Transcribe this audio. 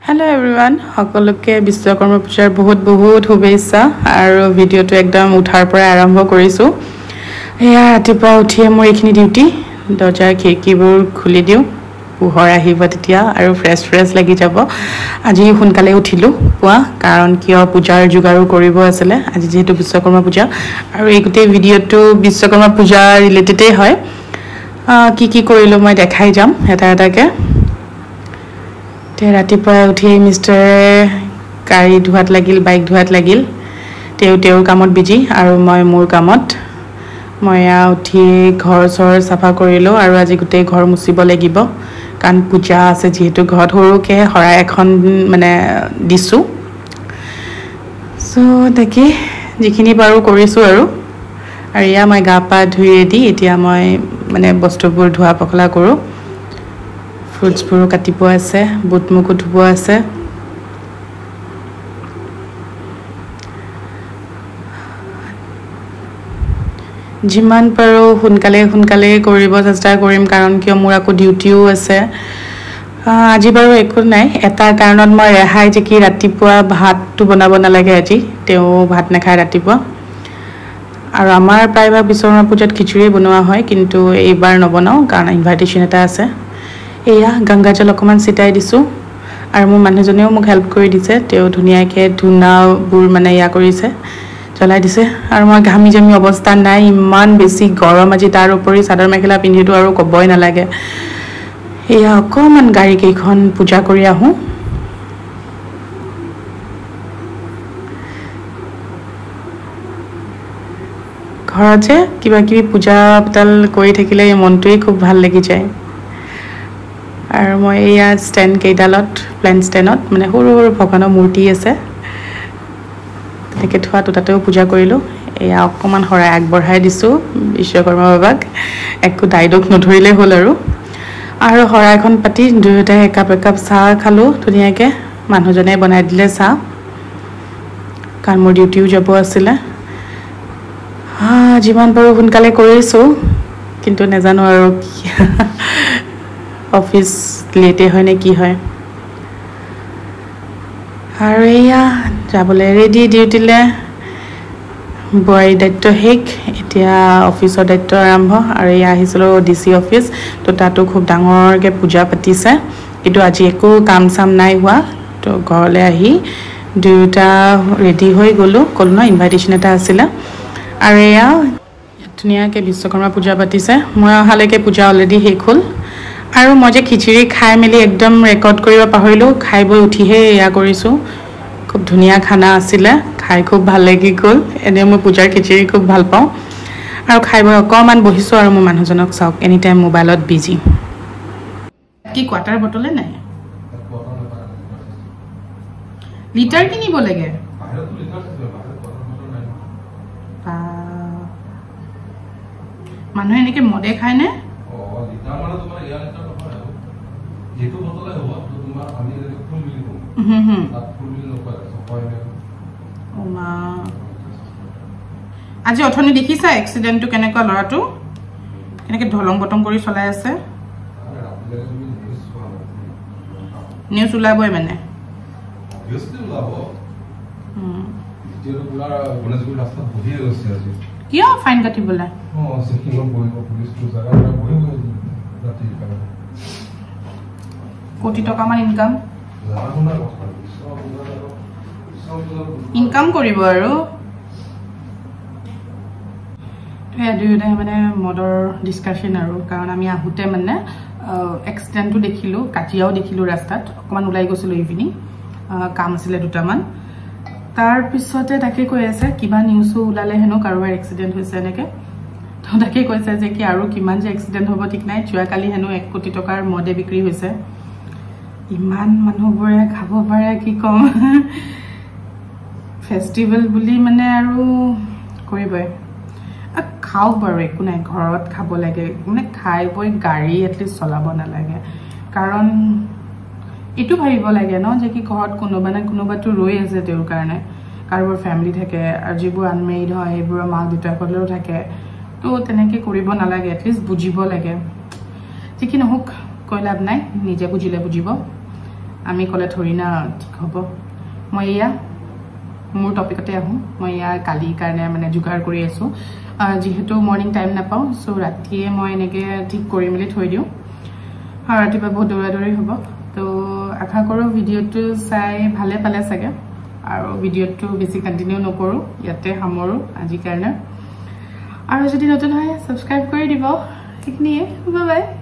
Hello everyone, সকলোকে বিশ্বকৰ্মা পূজাৰ বহুত শুভেচ্ছা আৰু ভিডিওটো একদম উঠাৰ পৰা আৰম্ভ কৰিছো। এয়া ৰাতিপুৱা উঠিয়ে মোৰ এইখিনি ডিউটি দৰ্জাৰ খিৰিকীবোৰ খুলি দিও পোহৰ আহিব তেতিয়া আৰু ফ্ৰেছ লাগি যাব। আজি সোনকালে উঠিলো পুৱা কাৰণ কিয় পূজাৰ যোগাৰো কৰিব আছিল আজি যেহেতু বিশ্বকৰ্মা পূজা আৰু এই গোটেই ভিডিওটো বিশ্বকৰ্মা পূজা ৰিলেটেডে হয়। কি কৰিলো মই দেখাই যাম এটাকে। ৰাতিপুৱা উঠি মিষ্টাৰে গাড়ী ধোৱাত লাগিল বাইক ধোৱাত লাগিল তেওঁৰ কামত বিজি আৰু মই মোৰ কামত মই উঠি ঘৰ চৰ সাফা কৰিলো আৰু আজি গোটেই ঘৰ মুচিব লাগিব কাৰণ পূজা আছে যেহেতু ঘৰত সৰুকে হৰাই এখন মানে দিছো সো তাকে যিখিনি পাৰো কৰিছো আৰু ইয়া মই গা পা ধুই ৰেডি এতিয়া মই মানে বস্তুবোৰ ধোৱা পখলা কৰো। Fruits puro katipo ase, but muku dhubo ase. Jiman paro hunkale koribo chesta korim karon kiyo mur ako duty o ase. Aji baru ekko nai eta karonot moi rehai je ki ratipua bhat tu bonabo nalage aji teo bhat nakhai ratipua. Aru amar praibag Biswakarma pujat khichuri bonoa hoy kintu eibar nobonao karon invitation eta ase. এয়া গংগা জল অকমান সিটাই দিছো আৰু মোৰ মানুহজনেও মোক help কৰি দিছে তেও ধুনিয়াকে ধুনাবোৰ মানে ইয়া কৰিছে চলাই দিছে আৰু মই ঘামি জামি অৱস্থা নাই ইমান বেছি গৰম আজি তাৰ উপৰি চাদৰ মেখেলা পিন্ধিটো আৰু কবই নালাগে। এয়া অকমান গাড়ী কেইখন পূজা কৰি আহো ঘৰত যে কিবা কিবি পূজা পাতল কৰি থাকিলে মনটোই খুব ভাল লাগি যায়। আৰু মই এয়া ষ্টেণ্ড কেইডালত প্লেন ষ্টেণ্ডত মানে সৰু ভগৱানৰ মূৰ্তি আছে তেনেকৈ থোৱাটো তাতেও পূজা কৰিলোঁ। এয়া অকণমান শৰাই আগবঢ়াই দিছোঁ বিশ্বকৰ্মা বাবাক একো দায়দোষ নধৰিলেই হ'ল আৰু শৰাইখন পাতি দুয়োটাই একাপ চাহ খালোঁ ধুনীয়াকৈ মানুহজনে বনাই দিলে চাহ কাৰণ মোৰ ডিউটিও যাব আছিলে। যিমান পাৰোঁ সোনকালে কৰিছোঁ কিন্তু নাজানো আৰু অফিস লেটে হয় নে কি হয় আৰু এয়া যাবলৈ ৰেডি ডিউটিলে বয় দায়িত্ব হেক এতিয়া অফিসৰ দায়িত্ব আৰম্ভ আৰু এয়া আহিছিল ডিসি অফিস তো তাতো খুব ডাঙৰকে পূজা পাতিছে কিন্তু আজি একো কাম চাম নাই হোৱা তো ঘৰলৈ আহি দুটা ৰেডি হৈ গলো কলন ইনভাইটেশন এটা আছিল আৰু এয়া ধুনীয়াকে বিশ্বকৰ্মা পূজা পাতিছে মই অহালৈকে পূজা অলৰেডি শেষ হ'ল আৰু মই যে খিচিৰি খাই মেলি একদম ৰেকৰ্ড কৰিব পাহৰিলো খাই বৈ উঠিহে এয়া কৰিছো খুব ধুনীয়া খানা আছিল খাই খুব ভাল লাগি গ'ল এনে মই পূজাৰ খিচিৰি খুব ভাল পাওঁ আৰু খাই বৈ অকমান বহিছো আৰু মোৰ মানুহজনক চাওক এনি টাইম মোবাইলত বিজি কি কোৱাটাৰ বটলে নাই লিটাৰ কিনিব লাগে মানুহে এনেকে মদে খায় নে আজি অথনি দেখিছা এক্সিডেন্টটো কেনেকুৱা লৰাটো কেনেকে ঢলং বটং কৰি চলাই আছে নিউজ ওলাবই মানে কিয় ফাইন কাটিবলে কোটি টকা মান ইনকাম কৰিব আৰু দুয়োটাই মানে মদৰ ডিসকাশন আৰু কাৰণ আমি আহোতে মানে এক্সিডেন্টটো দেখিলো কাটিয়াও দেখিলো ৰাস্তাত অকমান ওলাই গৈছিল ইভিনিং কাম আছিল দুটামান তাৰ পিছতে তাকে কৈ আছে কিবা নিউজো ওলালে হেনো কাৰোবাৰ এক্সিডেন্ট হৈছে এনেকে তো তাকে কৈছে যে কি আৰু কিমান যে এক্সিডেন্ট হ'ব ঠিক নাই যোৱাকালি হেনো 1 কোটি টকাৰ মদে বিক্ৰী হৈছে ইমান মানুহবোৰে খাব পাৰে কি কম ফেষ্টিভেল বুলি মানে আৰু কৰিবই খাওক বাৰু একো নাই ঘৰত খাব লাগে মানে খাই বৈ গাড়ী এটলিষ্ট চলাব নালাগে কাৰণ এটু ভাবিব লাগে ন যে কি ঘৰত কোনোবা না কোনোবাটো ৰৈ আছে তেওঁৰ কাৰণে কাৰোবাৰ ফ্যামিলি থাকে আৰু যিবোৰ আনমেৰিড হয় এইবোৰ মাক দেউতাকলৈও থাকে তো তেনেকে কৰিব নালাগে এটলিষ্ট বুজিব লাগে ঠিক নহওক কৈ লাভ নাই নিজে বুজিলে বুজিব আমি ক'লে থৰি না ঠিক হ'ব মই ইয়া মোৰ টপিকতে আহোঁ মই ইয়া কালিৰ কাৰণে মানে যোগাৰ কৰি আছোঁ যেহেতু মৰ্নিং টাইম নাপাওঁ সো ৰাতিয়ে মই এনেকৈ ঠিক কৰি মেলি থৈ দিওঁ আৰু ৰাতিপুৱা বহুত দৌৰা-দৌৰি হ'ব তো আশা কৰোঁ ভিডিঅ'টো চাই ভালে পালে চাগে আৰু ভিডিঅ'টো বেছি কণ্টিনিউ নকৰোঁ ইয়াতে সামৰোঁ আজিৰ কাৰণে আৰু যদি নতুন হয় সাবস্ক্ৰাইব কৰি দিব সেইখিনিয়ে বাই বাই